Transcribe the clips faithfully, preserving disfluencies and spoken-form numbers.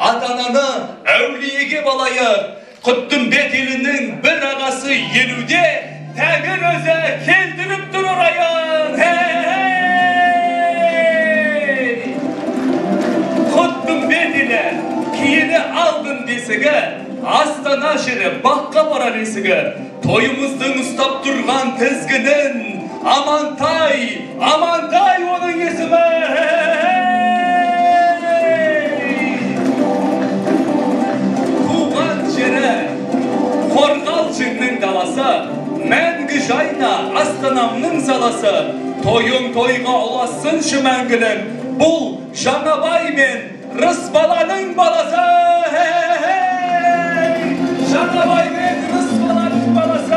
Adanаны әулиеге балайық. Құттымбет елінің бір ағасы елуде тәңір өзі келтіріп тұр орайын. Құттымбет елі кейіні алдын десігі, Астана жері баққа барар есігі, тойымыздың ұстап тұрған тізгінін, Амантай, Амантай оның есімі. Туған жері, Қорғал жіңнің даласы, мәңгі жайна Астанамның саласы, тойың тойға ұласын мәңгілік, бұл Жаңабай мен Рысбаланың баласы. Жаңабай мен Рысбаланың баласы.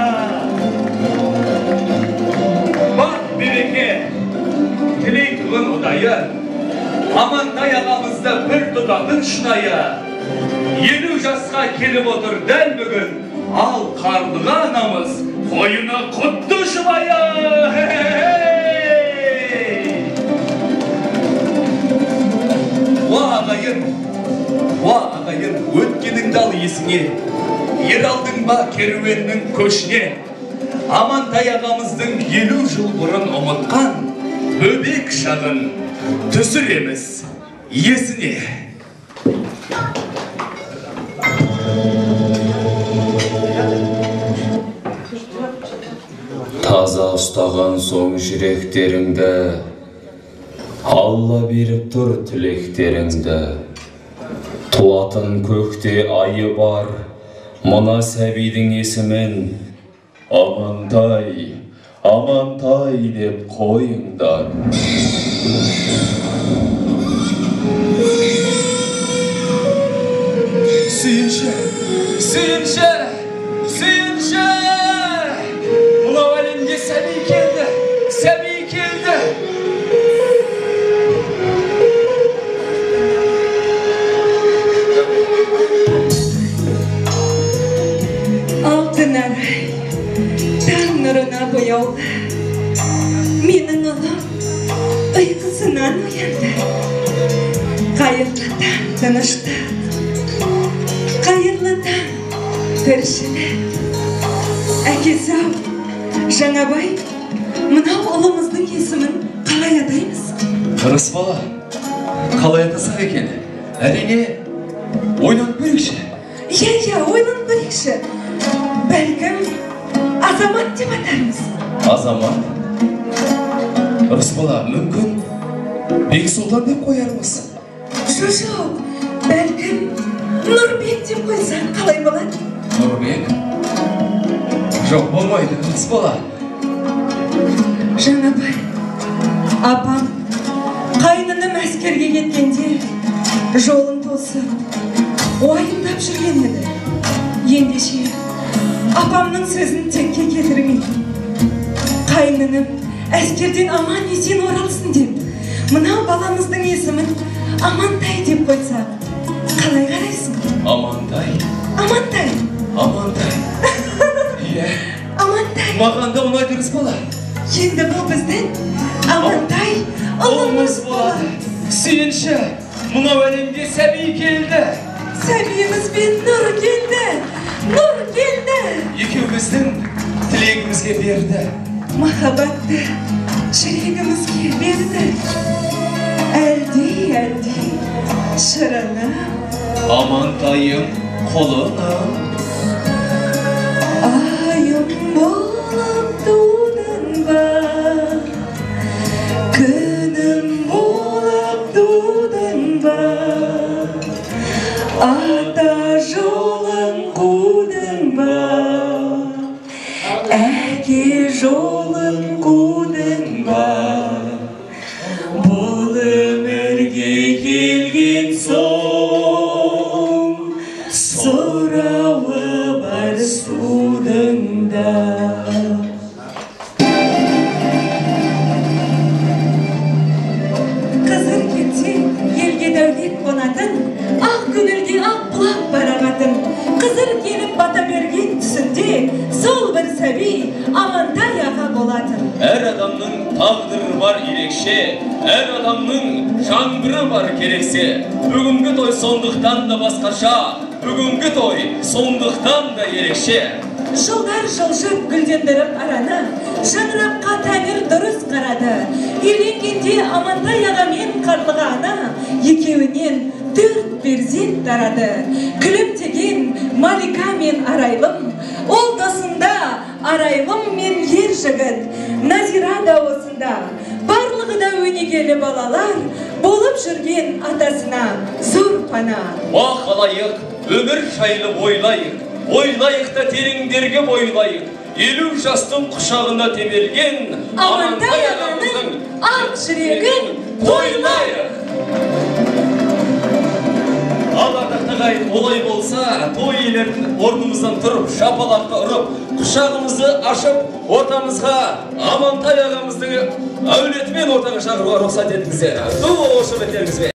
Бақ береке, тілей туын ұдайы, Амантай ағамызды бір тұтатын шынайы. Елу жасқа келіп отыр дәл бүгін, ал қарлыға анамыз қойына құтты жұбайы. Уа ағайын, уа ағайын, өткеніңді ал есіңе, ер алдың ба керуеннің көшіне. Амантай ағамыздың елу жыл бұрын ұмытқан бөбек шағын түсіреміз есіне. Таза ұстаған соң жүректеріңді, Алла беріп тұр тілектеріңді. Туатын көкте айы бар, мына сәбидің есімін Амантай, Амантай деп қойыңдар. Сүйінші, сүйінші, сүйінші! Мынау әлемге сәби келді, сәби келді. Алтын арай, таң нұрына бояулы, менің ұлым ұйқысынан оянды. Қайырлы таң тыныштық, қайырлы таң тіршілік. Әкесі-ау, Жаңабай, мынау ұлымыздың есімін қалай атаймыз? Рысбала, қалай атасақ екен? Әрине, ойланып көрейікші. Иә, иә, ойланып көрейікші. Бәлкім, Азамат деп атармыз. Азамат? Рысбала, мүмкін Бексұлтан деп қоярмыз? Жоқ, бәлкім Нұрбек деп қойсаң қалай болады? Нұрбек? Жоқ, болмайды, Рысбала. Жаңабай, апам қайнының әскерге кеткенде жолын тосып, уайымдап жүрген еді. Ендеше апамның сөзін текке кетірмей, қайнының әскерден аман есен оралсын деп, мынау баламыздың есімін Амантай деп қойсақ, қалай қарайсың? Амантай? Амантай. Амантай. Иә. Амантай. Маған да ұнайды, Рысбала. Енді бұл біздің Амантай ұлымыз болады. Сүйінші, мынау әлемге сәби келді. Сәбиімізбен нұр келді, нұр келді. Екеуміздің тілегімізге берді. Махаббатты жүрегімізге берді. Әлди, әлди, шырыны. Амантайым қолына. Айым болып тудың ба, күнім болып тудың ба, ата жолын қудың ба, әке жолын қудың ба. Бұл өмірге келген соң сұрауы бар судың да. Қызыр кетсе елге дәулет қонатын, ақ көңілге ақ бұлақ барағатын. Қызыр келіп бата берген түсінде сол бір сәби Амантай аға болатын. Әр адамның тағдыры бар ерекше, Әр адамның жаңбыры бар керексе, бүгінгі той сондықтан да басқаша, бүгінгі той сондықтан да ерекше. Жылдар жылжып гүлдендіріп араны, шаңыраққа тәңір дұрыс қарады. Үйленгенде Амантай ағамен Қарлыға ана, екеуінен төрт перзент тарады. Күлімтеген Малика мен Арайлым, ол досында Арайлым мен ер жігіт, Назира да осында. Барлығы да өнегелі балалар, болып жүрген атасына зор пана. Уақ алайық, өмір жайлы ойлайық, ойлайық та тереңдерге бойлайық. Елу жастың құшағына темелген Амантай ағаның ақ жүрегін тойлайық. Ал ардақтағай олай болса, той иелерін орнымыздан тұрып, шапалаққа ұрып, құшағымызды ашып, ортамызға Амантай ағамыздың әулетімен ортаға шақыруға рұқсат етіңіздер. Ду ошы бетеріңізбе.